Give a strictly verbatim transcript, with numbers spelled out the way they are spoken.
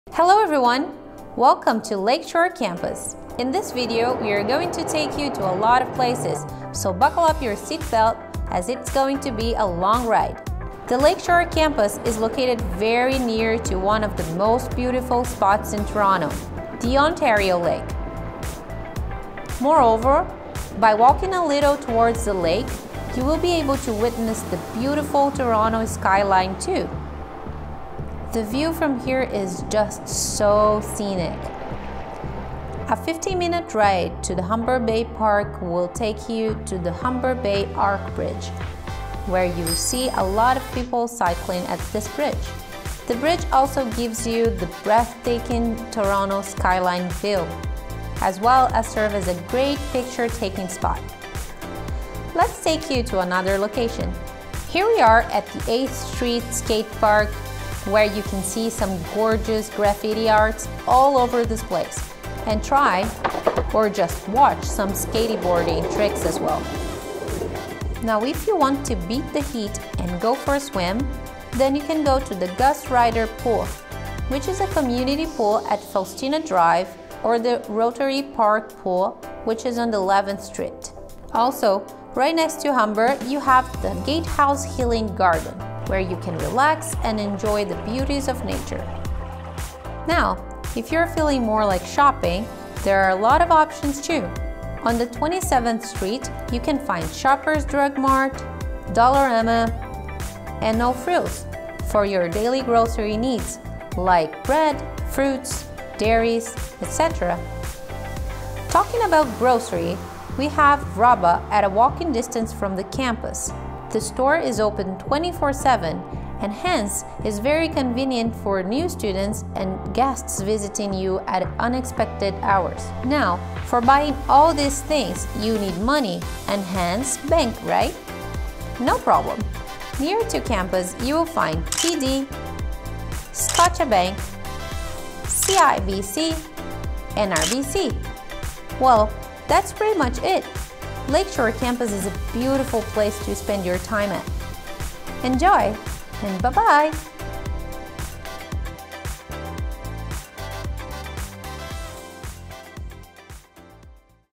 Hello everyone! Welcome to Lakeshore Campus. In this video, we are going to take you to a lot of places, so buckle up your seatbelt as it's going to be a long ride. The Lakeshore Campus is located very near to one of the most beautiful spots in Toronto, the Ontario Lake. Moreover, by walking a little towards the lake, you will be able to witness the beautiful Toronto skyline too. The view from here is just so scenic. A fifteen minute ride to the Humber Bay Park will take you to the Humber Bay Arc Bridge, where you see a lot of people cycling at this bridge. The bridge also gives you the breathtaking Toronto skyline view, as well as serve as a great picture-taking spot. Let's take you to another location. Here we are at the eighth Street Skate Park, where you can see some gorgeous graffiti arts all over this place, and try or just watch some skateboarding tricks as well. Now, if you want to beat the heat and go for a swim, then you can go to the Gus Ryder Pool, which is a community pool at Faustina Drive, or the Rotary Park Pool, which is on the eleventh Street. Also, right next to Humber, you have the Gatehouse Healing Garden, where you can relax and enjoy the beauties of nature. Now, if you're feeling more like shopping, there are a lot of options too. On the twenty-seventh Street, you can find Shoppers Drug Mart, Dollarama, and No Frills for your daily grocery needs, like bread, fruits, dairies, et cetera. Talking about grocery, we have Rabba at a walking distance from the campus. The store is open twenty-four seven and hence is very convenient for new students and guests visiting you at unexpected hours. Now, for buying all these things, you need money and hence bank, right? No problem. Near to campus, you will find T D, Scotiabank, C I B C, and R B C. Well, that's pretty much it. Lakeshore Campus is a beautiful place to spend your time at. Enjoy, and bye-bye!